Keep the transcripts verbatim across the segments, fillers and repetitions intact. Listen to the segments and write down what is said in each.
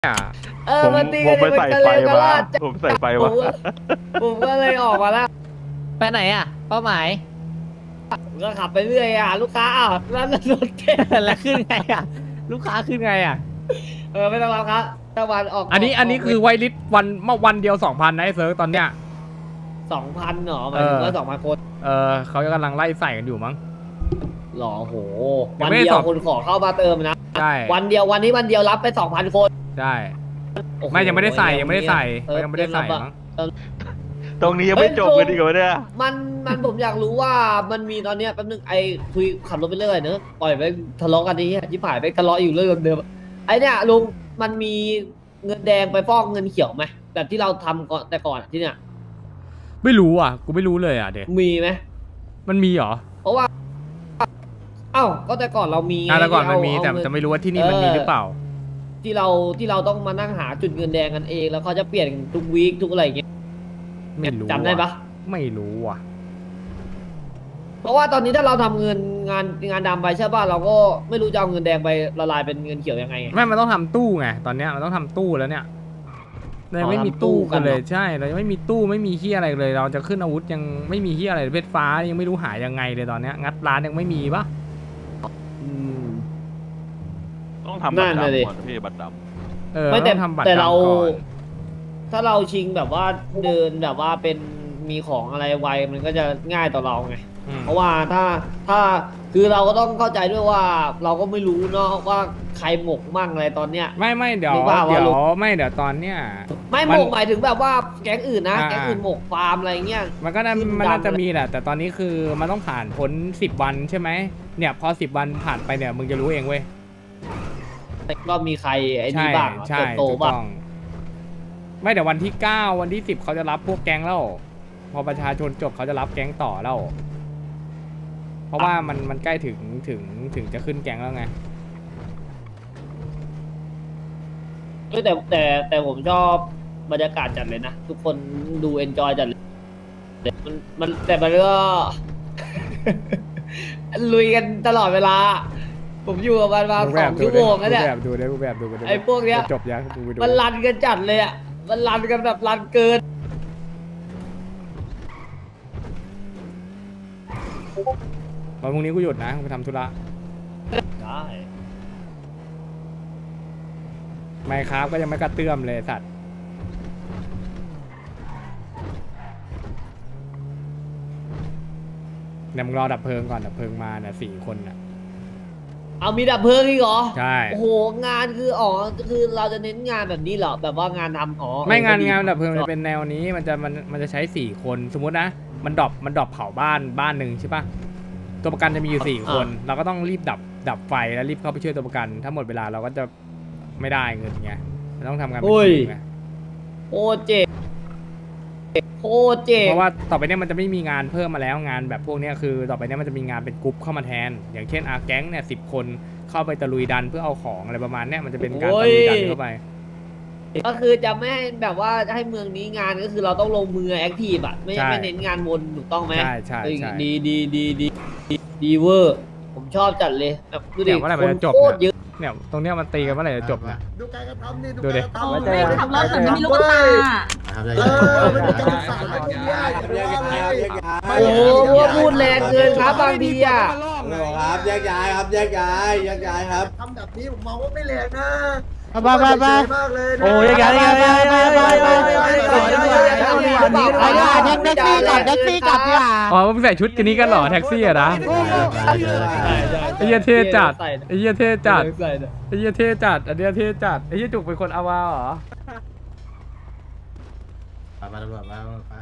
เออมันตีกันมันกันเลยก็รอดผมใส่ไฟมาผมก็เลยออกมาแล้วไปไหนอ่ะเป้าหมายก็ขับไปเรื่อยอ่ะลูกค้าอ้าวแล้วรถแกแล้วขึ้นไงอ่ะลูกค้าขึ้นไงอ่ะเออไม่ต้องรับครับตะวันออกอันนี้อันนี้คือไวลิสวันเมื่อวันเดียวสองพันนะไอ้เซิร์ฟตอนเนี้ยสองพันเหรอหมายถึงว่าสองพันคนเออเขากำลังไล่ใส่กันอยู่มั้งหรอโหวันเดียวคนขอเข้ามาเติมนะใช่วันเดียววันนี้วันเดียวรับไปสองพันคนใช่ไม่ยังไม่ได้ใส่ยังไม่ได้ใส่ยังไม่ได้ใส่มั้งตรงนี้ยังไม่จบเลยดีกว่าเนี่ยมันมันผมอยากรู้ว่ามันมีตอนเนี้ยแป๊บนึงไอ้คุยขับรถไปเรื่อยเนอะปล่อยไปทะเลาะกันนี้ที่ผ่านไปทะเลาะอยู่เรื่องเดิมไอ้เนี่ยลุงมันมีเงินแดงไปฟอกเงินเขียวไหมแบบที่เราทำก่อนแต่ก่อนที่เนี่ยไม่รู้อ่ะกูไม่รู้เลยอ่ะเด็กมีไหมมันมีเหรอเพราะว่าเอ้าก็แต่ก่อนเรามีแต่ก่อนมันมีแต่จะไม่รู้ว่าที่นี่มันมีหรือเปล่าที่เราที่เราต้องมานั่งหาจุดเงินแดงกันเองแล้วเขาจะเปลี่ยนทุกวีคทุกอะไรอย่างเงี้ยไม่รู้จำได้ปะไม่รู้อ่ะเพราะว่าตอนนี้ถ้าเราทำเงินงานงานดำไปใช่ป่ะเราก็ไม่รู้จะเอาเงินแดงไปละลายเป็นเงินเขียวยังไงไม่มันต้องทำตู้ไงตอนเนี้ยมันต้องทำตู้แล้วเนี่ยเราไม่มีตู้กันเลยใช่เรายังไม่มีตู้ไม่มีเฮียอะไรเลยเราจะขึ้นอาวุธยังไม่มีเฮียอะไรเพชรฟ้ายังไม่รู้หายังไงเลยตอนเนี้ยงัดร้านยังไม่มีปะต้องทำบัตรดำก่อนพี่บัตรดำเออไม่แต่ทำบัตรแต่เราถ้าเราชิงแบบว่าเดินแบบว่าเป็นมีของอะไรไวมันก็จะง่ายต่อเราไงเพราะว่าถ้าถ้าคือเราก็ต้องเข้าใจด้วยว่าเราก็ไม่รู้เนาะว่าใครหมกมั่งอะไรตอนเนี้ยไม่ไม่เดี๋ยวเดี๋ยวไม่เดี๋ยวตอนเนี้ยไม่หมกหมายถึงแบบว่าแก๊งอื่นนะแก๊งอื่นหมกฟาร์มอะไรเงี้ยมันก็น่ามันน่าจะมีแหละแต่ตอนนี้คือมันต้องผ่านพ้นสิบวันใช่ไหมเนี่ยพอสิบวันผ่านไปเนี่ยมึงจะรู้เองเว้ยก็มีใครไอ้นี่บ้างใช่โตบ้างไม่แต่วันที่เก้าวันที่สิบเขาจะรับพวกแก๊งแล้วพอประชาชนจบเขาจะรับแก๊งต่อแล้วเพราะว่ามันมันใกล้ถึงถึงถึงจะขึ้นแก๊งแล้วไงแต่แต่แต่ผมชอบบรรยากาศจัดเลยนะทุกคนดูเอนจอยจัดเลยมันมันแต่มันก็ลุยกันตลอดเวลาผมอยู่กับมันมาสองชั่วโมงแล้วเนี่ยดูได้แบบดูไอ้พวกเนี้ยจบยังมันรันกันจัดเลยอ่ะมันรันกันแบบรันเกินวันพรุ่งนี้กูหยุดนะไปทำธุระได้ไม่ครับก็ยังไม่กระเตื้อมเลยสัตว์เดี๋ยวมึงรอดับเพลิงก่อนดับเพลิงมาเนี่ยสี่คนน่ะเอามีดับเพลิงอีกเหรอใช่โอ้โหงานคืออ๋อคือเราจะเน้นงานแบบนี้เหรอแบบว่างานทำอ๋อไม่งานงานดับเพลิงจะเป็นแนวนี้มันจะมันมันจะใช้สี่คนสมมตินะมันดรอปมันดรอปเผาบ้านบ้านหนึ่งใช่ปะตัวประกันจะมีอยู่สี่คนเราก็ต้องรีบดับดับไฟแล้วรีบเข้าไปช่วยตัวประกันถ้าหมดเวลาเราก็จะไม่ได้เงินไงเราต้องทำงานเป็นทีมไงโอ้เจ็บโอ้เจ็บเพราะว่าต่อไปเนี้ยมันจะไม่มีงานเพิ่มมาแล้วงานแบบพวกนี้คือต่อไปเนี้ยมันจะมีงานเป็นกรุ๊ปเข้ามาแทนอย่างเช่นอาแก๊งเนี่ยสิบคนเข้าไปตะลุยดันเพื่อเอาของอะไรประมาณเนี้ยมันจะเป็นการตะลุยดันเข้าไปก็คือจะไม่ให้แบบว่าให้เมืองนี้งานก็คือเราต้องลงมือแอคทีฟอ่ะไม่ไม่เน้นงานวนถูกต้องไหมใช่ใช่ใช่ดีดีดีดีดีเวอร์ผมชอบจัดเลยแบบดูดิคนโคตรเยอะเนี่ยตรงเนี้ยมันตีกันเมื่อไหร่จะจบเนี่ยดูการกระทำนี่ดูดิไม่ขับรถเหมือนจะมีลูกตาเออไม่ได้การสั่งไม่ได้โอ้โหพูดแรงเกินครับบางทีอ่ะครับแยกย้ายครับแยกย้ายแยกย้ายครับทำแบบนี้ผมมองว่าไม่แรงนะบ้าบ้าบ้าโอ้ยยังไงยังไงยังไงยังไงแท็กซี่จัดแท็กซี่จัดเนี่ยอ๋อมึงใส่ชุดกันนี้กันหรอแท็กซี่อะนะไอ้เหี้ยเท่จัดไอ้เหี้ยเท่จัดไอ้เหี้ยเท่จัดอันเนี้ยเท่จัดไอ้เหี้ยจุกเป็นคนเอาวาเหรอมามาตำรวจมามา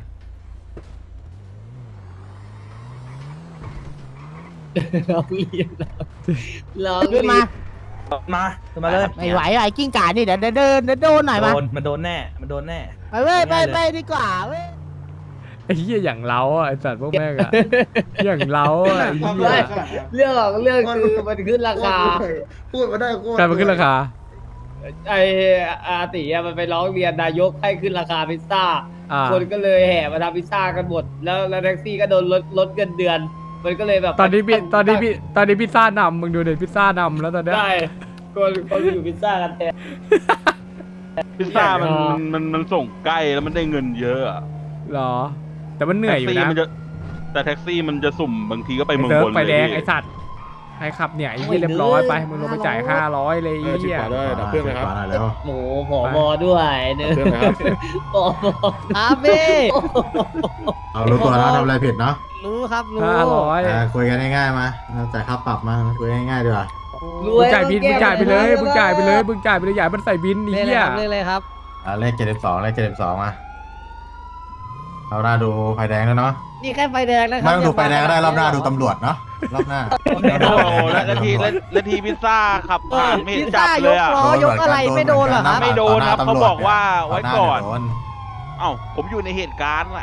เราเรียนเราขึ้นมามาขึ้นมาเลยไม่ไหวไอ้กิ้งก่านี่เดี๋ยวเดินเดินโดนหน่อยมามันโดนแน่มันโดนแน่ไปเว้ยไปไปดีกว่าเว้ยไอ้เหี้ยอย่างเล้าอ่ะไอ้สัตว์พวกแม่งอ่ะอย่างเล้าอ่ะเรื่องของเรื่องคือมันขึ้นราคาพูดมาได้การมันขึ้นราคาไอ้อาติอ่ะมันไปร้องเรียนนายกให้ขึ้นราคาพิซซ่าคนก็เลยแห่มาทำพิซซ่ากันหมดแล้วแล้วแท็กซี่ก็โดนลดลดเงินเดือนมันก็เลยแบบตอนนี้พี่ตอนนี้พี่ตอนนี้พิซซ่านำมึงดูเด็ดพิซซ่านำแล้วตอนนี้ได้คนคนอยู่พิซซ่ากันแทนพิซซ่ามันมันมันส่งใกล้แล้วมันได้เงินเยอะอะหรอ แต่มันเหนื่อยอยู่แท็กซี่นะมันจะแต่แท็กซี่มันจะสุ่มบางทีก็ไปไอ้เมืองเซิร์บฟนไฟเลยแดงพี่ไอ้สัตว์ใครขับเนี่ยไอ้เหี้ยเรียบร้อยไปมึงลงไปจ่ายห้าร้อยเลยไอ้เหี้ยดับเครื่องเลยครับโอ้โหผอบอด้วยเนอะเพื่อนนะครับผอบออาเบ้เอารู้ตัวแล้วทำอะไรผิดเนาะรู้ครับรู้ห้าร้อยอ่าคุยกันง่ายๆมาเราจ่ายค่าปรับมาคุยง่ายๆดีกว่ารมึวงยจ่ายบินมึงจ่ายไปเลยมึงจ่ายไปเลยมึงจ่ายไปเลยอย่าให้มันใส่บินไอ้เล่นเลยเหี้ยครับเล่นเลยครับอ่าเลขเจ็ดสิบสองเลขเจ็ดสิบสองมาเราหน้าดูไฟแดงแล้วเนาะนี่แค่ไฟแดงนะครัไม่ต้องดูไฟแดงก็ได้รอบหน้าดูตำรวจเนาะรอบหน้าโอ้โหแล้วนาทีแล้วนาทีพิซซ่าขับผ่านไม่เห็นพิซจับซ่ายเลยกอะล้อยกอะไรไม่โดนเหรอครับไม่โดนครับเขาบอกว่าไว้ก่อนต่หาเดี๋ยวโดนเอ้าผมอยู่ในเหตุการณ์แหละ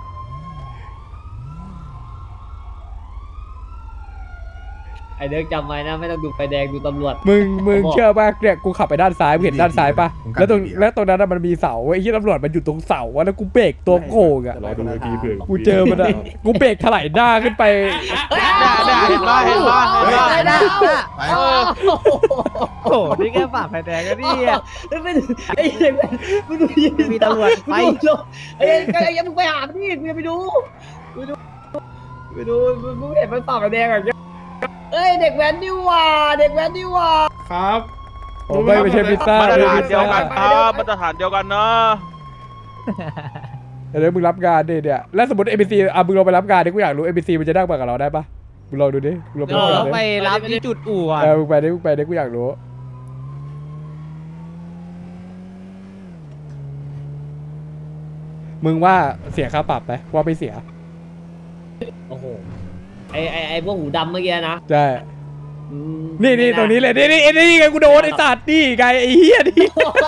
ไอเด็กจำไว้นะไม่ต้องดูไฟแดงดูตำรวจมึงมึงผมบอกเชื่อป่ะเนี่ยกูขับไปด้านซ้ายมึงเห็นด้านซ้ายป่ะแล้วตรงแล้วตรงนั้นน่ะมันมีเสาไอ้ที่ตำรวจมันอยู่ตรงเสาอะแล้วกูเบรกตัวโกงอะรอดูอีกทีเผื่อกูเจอมันอะกูเบรกถลายหน้าขึ้นไปด่าด่าเห็นป่ะเห็นป่ะเห็นป่ะไฟแดงไปโอ้โหนี่แค่ฝ่าไฟแดงก็นี่อะไม่ดูไอ้เด็กมึงดูมีตำรวจไปไอ้ไอ้ยังมึงไปหามันนี่มึงไปดูไปดูไปดูมึงเห็นมันฝ่าไฟแดงแบบนี้เอ้ยเด็กแว้นนี่ว่าเด็กแว้นนี่ว่าครับโอ้ไม่ไม่ใช่พิซซ่ามาตรไม่ฐานใช่พิซเดียวซ่ากันครับมาตรฐานเดียวกันเนาะเดี๋ยวมึงรับงานดิเนี่ยแล้วสมมติ เอ็ม บี ซี อ่ะมึงลองไปรับงานดิกูอยากรู้ เอ็ม บี ซี มันจะนั่งมากับเราได้ปะมึงลองดูดิมึงลองไปเดี๋รับยวงานไปดิรับที่จุดอู่ก่อนเออมึงไปดิมึงไปดิกูอยากรู้มึงว่าเสียค่าปรับไหมว่าไม่เสียโอ้โหไอ้ไอ้ไอ้พวกหูดำเมื่อกี้นะใช่อืมนี่นี่ตรงนี้เลยนี่นี่นี่ไงกูโดนไอ้สัตว์นี่ไงไอ้เหี้ยนี่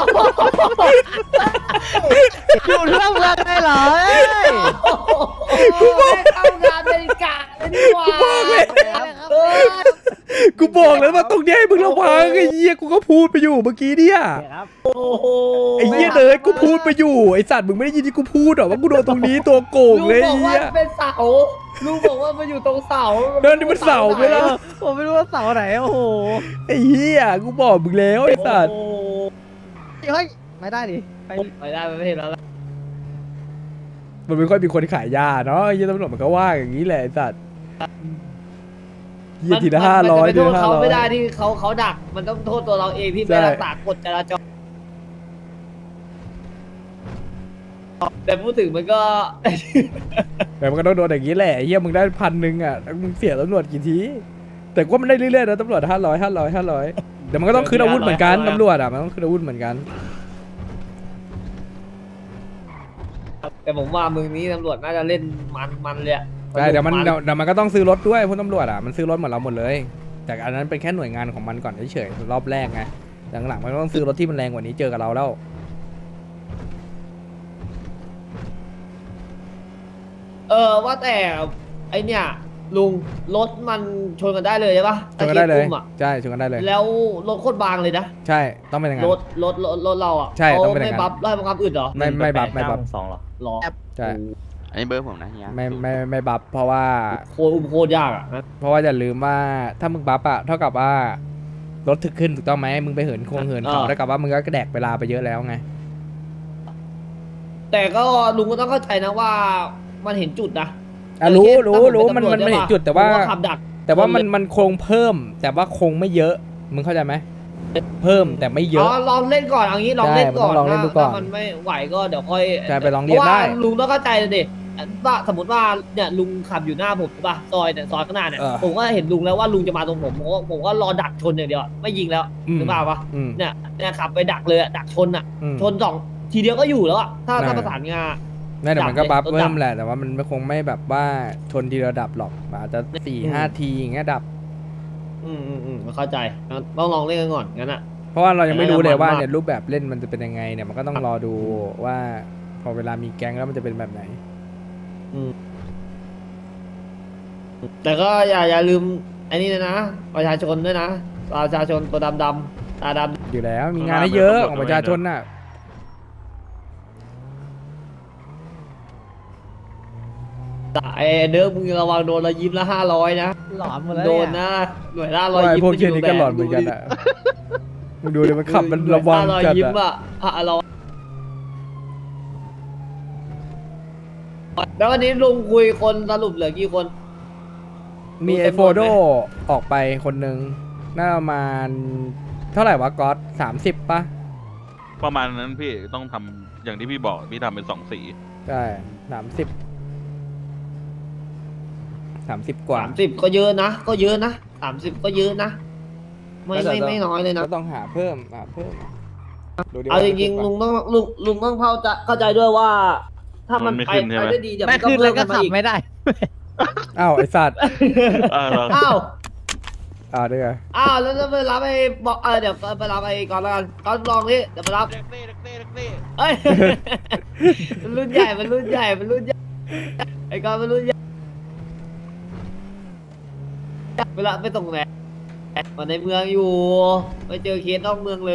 อยู่เรื่องเมืองได้เหรอเอ้ยกูบอกเข้างานเป็นกะเลยนี่หว่ากูบอกเลยเออกูบอกแล้วว่าตรงเนี้ยให้มึงระวังไอ้เหี้ยกูก็พูดไปอยู่เมื่อกี้เนี่ยครับโอ้โหไอ้เหี้ยเลยกูพูดไปอยู่ไอ้สัตว์มึงไม่ได้ยินที่กูพูดหรอว่ากูโดนตรงนี้ตัวโกงลุงเลยบไอ้อกว่าเหี้ยเป็นเสาลุงบอกว่ามันอยู่ตรงเสาเดินนี่มันเสาไหมล่ะผมไม่รู้ว่าเสาไหนโอ้โหไอ้เหี้ยกูบอกมึงแล้วไอ้สัตว์โอ้โหเฮ้ยไม่ได้ดิไปไปได้ไม่เห็นแล้วล่ะมันไม่ค่อยมีคนขายยาเนาะไอ้เหี้ยตำรวจมันก็ว่าอย่างนี้แหละไอ้สัตว์เหี้ยทีละห้าร้อยมันทีจะไปโทษละห้าเขาร้อยไม่ได้ที่เขาเขาดัก มันต้องโทษตัวเราเองที่ใช่ไม่รักษากฎจราจรแต่พูดถึงมันก็แต่มันก็ต้องโดนอย่างนี้แหละไอ้เหี้ยมึงได้พันหนึ่งอ่ะแล้วมึงเสียตำรวจกี่ทีแต่ก็มันได้เรื่อยๆนะตำรวจห้าร้อยห้าร้อยห้าร้อยเดี๋ยวมันก็ต้องคืนอาวุธเหมือนกันตำรวจอ่ะมันต้องคืนอาวุธเหมือนกันแต่ผมว่ามึงนี้ตำรวจน่าจะเล่นมันมันเลยอะใช่เดี๋ยวมันเดี๋ยวเดี๋ยวมันก็ต้องซื้อรถด้วยพวกตำรวจอ่ะมันซื้อรถเหมือนเราหมดเลย แต่อันนั้นเป็นแค่หน่วยงานของมันก่อนเฉยๆรอบแรกไงหลังๆมันก็ต้องซื้อรถที่มันแรงกว่านี้เจอกับเราแล้วเออว่าแต่ไอเนี่ยลุงรถมันชนกันได้เลยใช่ปะชนกันได้เลยตะกี้อุ้มอะใช่ชนกันได้เลยแล้วรถโคตรบางเลยนะใช่ต้องเป็นอย่างนั้รนถรถรถรถเราอ่ะใช่เขาต้องเป็นอย่างไม่นั้นบัฟไล่บังคับอื่นเหรอไม่ไม่บัฟไม่บัฟสองหรอหรอใช่อันนี้เบอร์ผมนะเฮียไม่ไม่ไม่บัฟเพราะว่าโคตรอุ้มโคตรยากอ่ะนะเพราะว่าอย่าลืมว่าถ้ามึงบัฟอะเท่ากับว่ารถถึกขึ้นถูกต้องไหมมึงไปเหินโค้งเหินเขาเท่ากับว่ามึงก็แดกเวลาไปเยอะแล้วไงแต่ก็ลุงก็ต้องเข้าใจนะว่ามันเห็นจุดนะอ่ะรู้เออรู้ถ้าผรู้ป็มันตำรวมันมันเห็นใช่ปะจุดแต่ว่าผมก็ขับดักแต่ว่ามันมันคงเพิ่ม แต่ว่าคงไม่เยอะมึงเข้าใจไหมเพิ่มแต่ไม่เยอะอ๋อลองเล่นก่อนเอางี้ลองเล่นก่อนใช่มันต้องลองเล่นดูก่อนถ้ามันไม่ไหวก็เดี๋ยวค่อยใช่ไปลองเรียนได้พราะว่าลุงต้องเข้าใจเลยดิว่าสมมติว่าเนี่ยลุงขับอยู่หน้าผมใช่ป่ะซอยเนี่ยซอยข้างหน้าเนี่ยเออผมก็เห็นลุงแล้วว่าลุงจะมาตรงผมผมก็ผมก็รอดักชนอย่างเดียวไม่ยิงแล้วอืมหรือเปล่าปะอืมเนี่ยเนี่ยขับไปดักเลยอะดักชนอ่ะอืมชนสองทีเดียวก็อยู่แล้วอะถ้าใช่ถ้าประสานงานนั่นแต่มันก็ดับบัฟเลยเพิ่มแหละแต่ว่ามันไม่คงไม่แบบว่าชนทีระดับหรอกอาจจะสี่ห้าทีอย่างเงี้ยดับอืมอืมอืมเข้าใจงั้นต้องลองเล่นกันก่อนงั้นอ่ะเพราะว่าเรายังไม่รู้เลยว่ามันมากเนี่ยรูปแบบเล่นมันจะเป็นยังไงเนี่ยมันก็ต้องรอดูว่าพอเวลามีแก๊งแล้วมันจะเป็นแบบไหนอืมแต่ก็อย่าอย่าลืมไอ้นี่เลยนะประชาชนด้วยนะประชาชนตัวดำดำๆตาดำอยู่แล้วมีงานให้เยอะของประชาชนน่ะไอ้เดิมมึงระวังโดนเรายิ้มละห้าร้อยนะหลอนหมดแล้วโดเนี่ยนนะหน่วยละร้อยไอ้ยิ้มพวกเชี่ยนี้ก็หลอนเหมือนกันอ่ะมึงดูดิมันขับมันระวังถ้ารอยจัดยิ้มอะอ่ะอ่ะเราแล้ววันนี้ลุงคุยคนสรุปเหลือกี่คนมีไอโฟโดออกไปคนหนึ่งน่าประมาณเท่าไหร่วะก๊อตสามสิบป่ะประมาณนั้นพี่ต้องทำอย่างที่พี่บอกพี่ทำเป็นสองสีใช่สามสิบสามสิบกว่าสามสิบก็เยอะนะก็เยอะนะสามสิบก็เยอะนะไม่ก็ไม่จะต้องไม่น้อยเลยนะก็ต้องหาเพิ่มหาเพิ่มดูดิเอาว่าจริงๆลุงต้องลุงลุงต้องเข้าใจเข้าใจด้วยว่า ถ้ามันไปไปได้ดีเดี๋ยวไม่มันก็ขึ้นเพิ่แล้วมก็กันมาขับอีกไม่ได้อ้าวไอสัตว์เออเหรออ้าวอ้าวเด้ออ้าวแล้วจะไปรับไอ้บอกเออเดี๋ยวไปรับไอ้ก่อนแล้วกันก่อนลองนี่เดี๋ยวไปรับเด็กเต้เด็กเต้เด็กเต้เอ้ย มันรุ่นใหญ่มันรุ่นใหญ่มันรุ่นใหญ่ไอ้ก่อนมันรุ่นใหญ่เวลาไปตรงไหนมาในเมืองอยู่ไปเจอเคสนอกเมืองเลย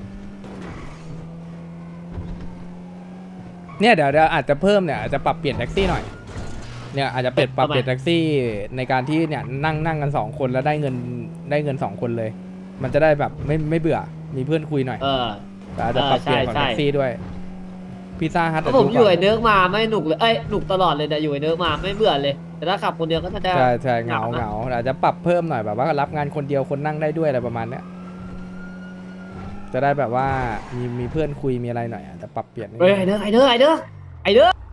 เนี่ยเดี๋ยวเดี๋ยวอาจจะเพิ่มเนี่ยอาจจะปรับเปลี่ยนแท็กซี่หน่อยเนี่ยอาจจะเปลี่ยนปรับเปลี่ยนแท็กซี่ในการที่เนี่ยนั่งนั่งกันสองคนแล้วได้เงินได้เงินสองคนเลย มันจะได้แบบไม่ไม่เบื่อมีเพื่อนคุยหน่อยเออแต่อาจจะปรับเปลี่ยนของใช่แท็กซี่ด้วยพิซซ่าฮัทเพราะผมอยู่ไอ้เนิร์กมาไม่หนุกเลยเอ้ยหนุกตลอดเลยแต่อยู่ไอ้เนิร์กมาไม่เบื่อเลย แต่ถ้าขับคนเดียวก็น่าจะใช่ใช่เหงาเหงานะเหงาอาจจะปรับเพิ่มหน่อยแบบว่ารับงานคนเดียวคนนั่งได้ด้วยอะไรประมาณเนี้ยจะได้แบบว่ามีมีเพื่อนคุยมีอะไรหน่อยอาจจะปรับเปลี่ยนนิดนึงเฮ้ยไอ้เนิร์กไอ้เนิร์กไอ้เนิร์กไอ้เนิร์ก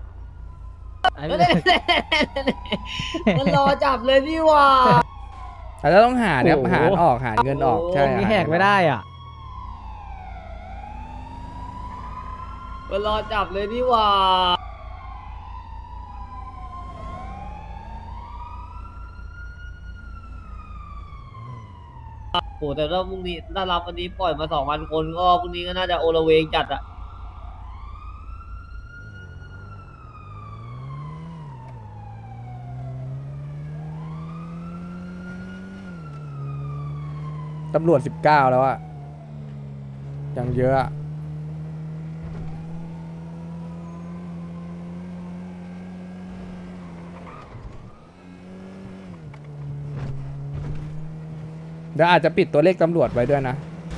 มันรอจับเลยนี่หว่าอาจจะต้องหาเนี่ยโอ้โหหารออกหารเงินออกใช่นี่แหกไม่ได้อ่ะมันรอจับเลยนี่หว่าโหแต่ถ้าพรุ่งนี้ถ้ารับวันนี้ปล่อยมาสองพันคนก็พรุ่งนี้ก็น่าจะโอละเวงจัดอะตำรวจสิบเก้าแล้วอะยังเยอะอะเดี๋ยวอาจจะปิดตัวเลขตำรวจไว้ด้วยนะ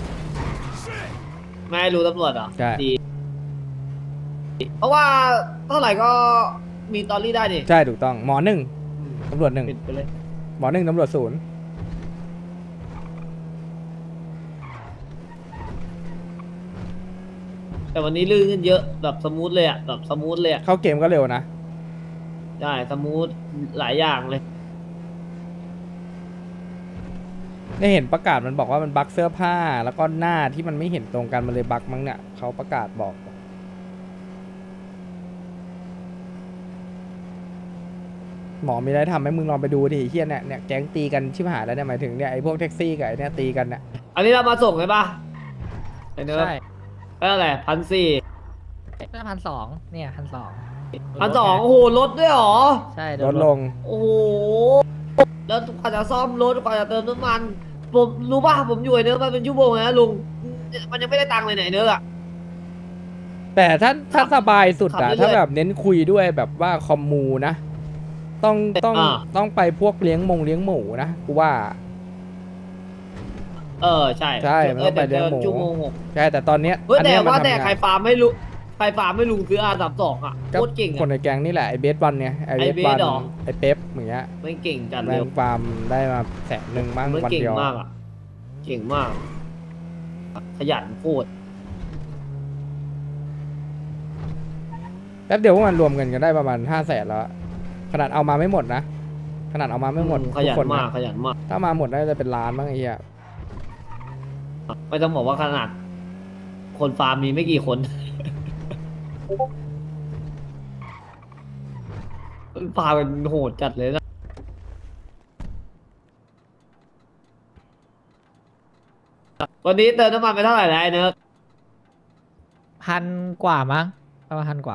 ไม่ให้รู้ตำรวจเหรอใช่ดีเพราะว่าเท่าไหร่ก็มีตอรี่ได้ดิใช่ถูกต้องหมอหนึ่งตำรวจหนึ่งปิดไปเลยหมอหนึ่งตำรวจศูนย์แต่วันนี้ลื่นขึ้นเยอะแบบสมูทเลยอะแบบสมูทเลยอะเข้าเกมก็เร็วนะใช่สมูทหลายอย่างเลยได้เห็นประกาศมันบอกว่ามันบั๊กเสื้อผ้าแล้วก็หน้าที่มันไม่เห็นตรงกันมันเลยบั๊กมั้งเนี่ยเขาประกาศบอก หมอมีอะไรทำไหมมึงลองไปดูดิเฮียเนี่ยเนี่ยแก๊งตีกันชิบหายแล้วเนี่ยหมายถึงเนี่ยไอ้พวกแท็กซี่กับไอ้เนี่ยตีกันเนี่ยอันนี้เรามาส่งใช่ปะไอ้เนื้อใช่ก็อะไรพันสี่ก็พันสองเนี่ยพันสองพันสองโอ้โหลดด้วยเหรอใช่ลดลงโอ้โหแล้วกว่าจะซ่อมรถกว่าจะเติมน้ำมันผมรู้ป่ะผมอยู่ไอ้เนื้อมาเป็นชั่วโมงนะลุงมันยังไม่ได้ตังค์เลยไหนยไอ้เนื้ออะแต่ถ้าถ้าสบายสุดขัอะบเรื่อยๆถ้าแบบเน้นคุยด้วยแบบว่าคอมมูนะ ต้องต้องอ่าต้องไปพวกเลี้ยงมงเลี้ยงหมูนะกูว่าเออใช่ใช่มันต้องไปเลี้ยงหมูชั่วโมงหกใช่แต่ตอนเนี้ยเฮ้ยอันแต่เนี้ยมันว่าทำแต่งานใครฟาร์มไม่รู้ใครฟาร์มไม่ลุงซื้ออาสามสองอ่ะก็โคตรเก่งคนอ่ะในแก๊งนี่แหละไอ้เบสบอลเนี่ยไอ้ไอ้เบสบอลเบสเหรอไอ้เป๊ปอย่างเงี้ยไม่เก่งจัดแรเลยงฟาร์มได้มาแสนหนึ่งบ้างมันวันเก่งเดียวมากอ่ะเก่งมาก ขยันโคตรแป๊บเดียวพวกมันรวมเงินกันได้ประมาณห้าแสนแล้วอะขนาดเอามาไม่หมดนะขนาดเอามาไม่หมดอืขทุยักนคนมากนะขยันมากถ้ามาหมดน่าจะเป็นล้านบ้างไอ้เหี้ยไม่ต้องบอกว่าขนาด คนฟาร์มมีไม่กี่คน คนฟาร์มเป็นโหดจัดเลยนะวันนี้เติมน้ำมันไปเท่าไหร่แล้วไอ้เนิร์กพันกว่ามั้งประมาณพันกว่า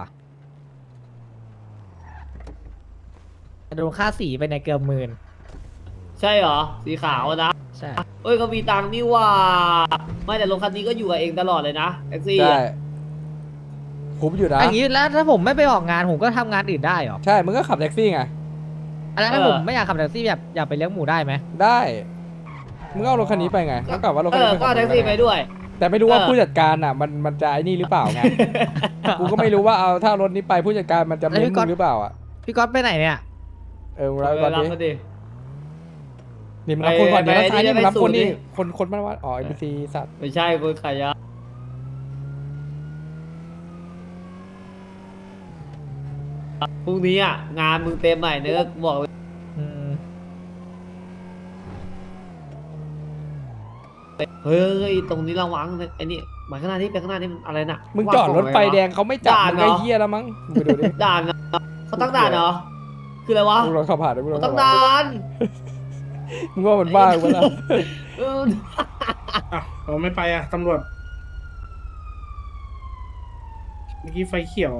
โดนค่าสีไปในเกือบหมื่นใช่เหรอ สีขาวนะใช่เอ้ยก็มีตังค์นี่ว่า ไม่แต่รถคันนี้ก็อยู่กับเองตลอดเลยนะแท็กซี่ใช่อะคุ้มอยู่นะอย่างนี้แล้วถ้าผมไม่ไปออกงานผมก็ทำงานอื่นได้เหรอใช่มึงก็ขับแท็กซี่ไงแล้วถ้าผมไม่อยากขับแท็กซี่แบบอยากไปเลี้ยงหมูได้ไหมได้มึงก็เอารถคันนี้ไปไงเท่ากับว่ารถเอคันอนี้เป็นก็ของเอาแท็กมึงซี่แล้วไปไงด้วยแต่ไม่รู้ว่าเออผู้จัดการอ่ะ มันมันจะไอ้นี่หรือเปล่าไง กูก็ไม่รู้ว่าเอาถ้ารถนี้ไปผู้จัดการมันจะเม้นมึงหรือเปล่าอ่ะพี่ก๊อตไปไหนเนี่ยเออมึงรับก่อนรับดิมาดินี่มึงรับคนก่อนไปเดี๋ยวแล้วซ้ายนี่ไปมึงรับไปคนนี่สูตรดิคนคนมันว่าอ๋อเอ็มซีสัตว์ไม่ใช่คนขายยาพรุ่งนี้อ่ะงานมึงเต็มใหม่เนื้อะบอกเลยอืมเฮ้ยตรงนี้ระวังนะไอ้นี่หมายข้างหน้านี่ไปข้างหน้านี่มันอะไรน่ะมึงจอดรถไฟแดงเขาไม่จับด่านมึงเหรอไอ้เหี้ยแล้วมั้งมึงไปดูดิด่านนะเขาตั้งด่านเหรอคืออะไรวะมึงลองขับผ่านดิมึงลองตั้ขังบผ่านด่านมึงว่ามันบ้ากูปะล่ะเอออ่ะเราไม่ไปอ่ะ ตำรวจ เมื่อกี้ไฟเขียวอะ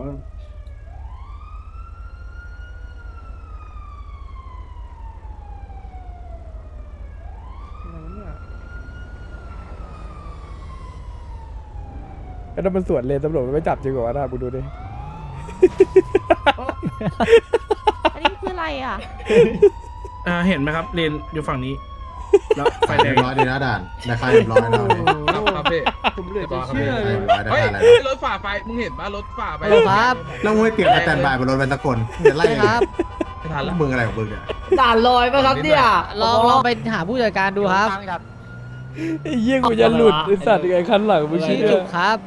แล้วถ้ามันสวนเลนตำรวจมันไม่จับจริงเหรอวะน่ามึงดูดิอันนี้คืออะไรอ่ะอ่า เห็นไหมครับ เลนอยู่ฝั่งนี้ แล้วไฟแดเรียงบร้อยดีนะด่านได้ค่าเรียบร้อยแล้วเนี่ยครับครับพี่ผมเหลือจะเชื่อเรีเลยยบร้อยได้เฮ้ยค่าอะไรเฮ้ยรถฝ่าไฟมึงเห็นปะรถฝ่าไฟฮัลโหลครับแล้วมึงไม่เตรียมสแตนบายบนรถเป็นตะกคนจะไล่ใช่ครับไม่ทันละมึงอะไรของมึงเนี่ยด่านลอยไหมครับเนี่ยลองลองไปหาผู้จัดการดูครับไอ้เหี้ยกูจะหลุดไอ้สัตว์ยังไงคันหลังมึงชี้ชี้จุเนี่ยกครับ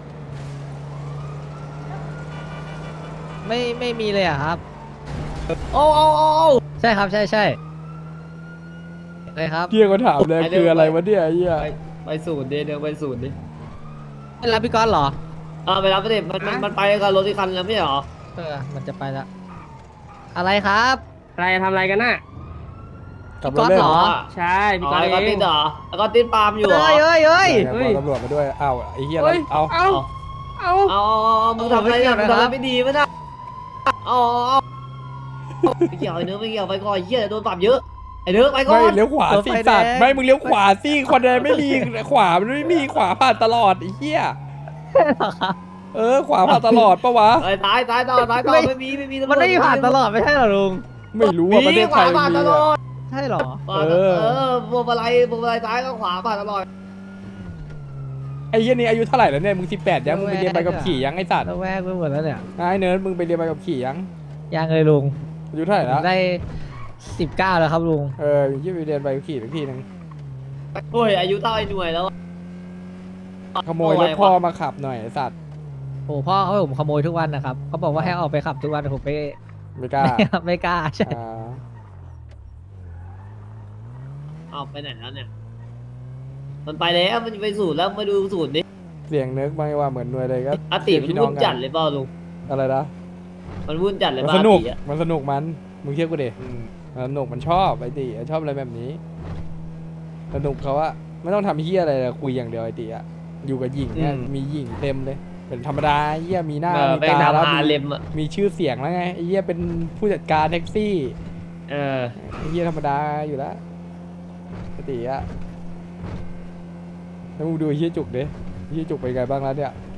ไม่ไม่มีเลยอะครับโอ้โอ้โอ้ใช่ครับใช่ใช่เลยครับเหี้ยก็ถามเลยคืออะไรวะเนี่ยไอ้เหี้ยไปไปศูนย์ดิเดี๋ยวไปศูนย์ดิไม่รับพี่ก๊อตเหรออ่าไปรับไปดิมันมันมันไปกับรถที่คันแล้วไม่ใช่เหรอเออมันจะไปละอะไรครับอะไรทำอะไรกันน่ะขับรถเล่นพี่ก๊อตเหรอใช่พี่อ๋กออนแล้วก็เอติงดเหรอแล้วก็ติดปาล์มอยู่เหรอเอ้ยเอ้ยเอ้ยใช่ครับบอกตำรวจมาด้วยเอ้าไอ้เหี้ยเฮ้ยเอาเอาเอาเอาเอาเอามึงทำอะไรเนี่ยมึงทำอะไรไม่ดีไม่ได้เอาเอาเอาไม่เกี่ยวไอ้เนื้อไม่เกี่ยวไปก่อนไอ้เหี้ยโดนปรับเยอะไอ้เนื้อไปก่อไม่นเลี้ยวขวาสิสัตว์ไม่มึงเลี้ยวขวาสิคนใดไม่มีขวามันไม่มีขวาผ่านตลอดไอ้เหี้ยเออขวาผ่านตลอดปะวะเอ้ยตายตายต่อตายต่อไม่มีไม่มีตำรวจมันไม่มีผ่านตลอดไม่ใช่เหรอลุงไม่รู้ว่าประเทมีศขไทวาย ผ่านมีตลออะดใช่เหรอผ่านเออเออพวงมาลัยพวงมาลัยซ้ายก็ขวาผ่านตลอดไอ้เหี้ยนี่อายุเท่าไหร่แล้วเนี่ยมึงสิบแปดยังมึงไปเรียนใบขับขี่ยังไอ้สัตว์ระแวกไปหมดแล้วเนี่ยไอ้เนิร์ดมึงไปเรียนใบขับขี่ยังยังเลยลุงอายุเท่าไหร่ผแล้มวได้สิบเก้าแล้วครับลุงเออยี่ไปเรียนใบขับขี่สักทีหนึงโอ้ยอายุเท่าไอ้หน่วยแล้วอะขโมยรถพ่อมาขับหน่อยไอ้สัตว์โอ้พ่อเขาให้ผมขโมยทุกวันนะครับเขาบอกว่าให้ออกไปขับทุกวันแต่ผมไม่ไม่กล้าไม่ไม่กล้าใช่อ่าเอาไปไหนแล้วเนี่ย มันไปแล้วมันไปสูตรแล้วมาดูสูตรดิเสียงเนิร์ดไม่ว่าเหมือนหน่วยเลยก็อาติมันพี่น้อวุ่งนกัจัดเลยเปล่าลุงอะไรนะมันวุ่นจัดเลยมันเปล่าสนุกอาติอะมันสนุกมันมึงเชื่อกูดิมันสนุกมันชอบไอ้ตีชอบอะไรแบบนี้สนุกเขาอะไม่ต้องทำเฮียอะไรเลยคุยอย่างเดียวไอ้ตีอะอยู่กับหญิงเนี่ยมีหญิงเต็มเลย เป็นธรรมดาเฮียมีหน้าเออมีไปตาแล้วทำอามีเลมอะมีชื่อเสียงแล้วไงไอ้เฮียเป็นผู้จัดการแท็กซี่เออไอ้เฮียธรรมดาอยู่แล้วไอ้ตีอะแล้วมึงดูไอ้เฮียจุกดิไอ้เฮียจุกไปนไงบ้างแล้วเนี่ย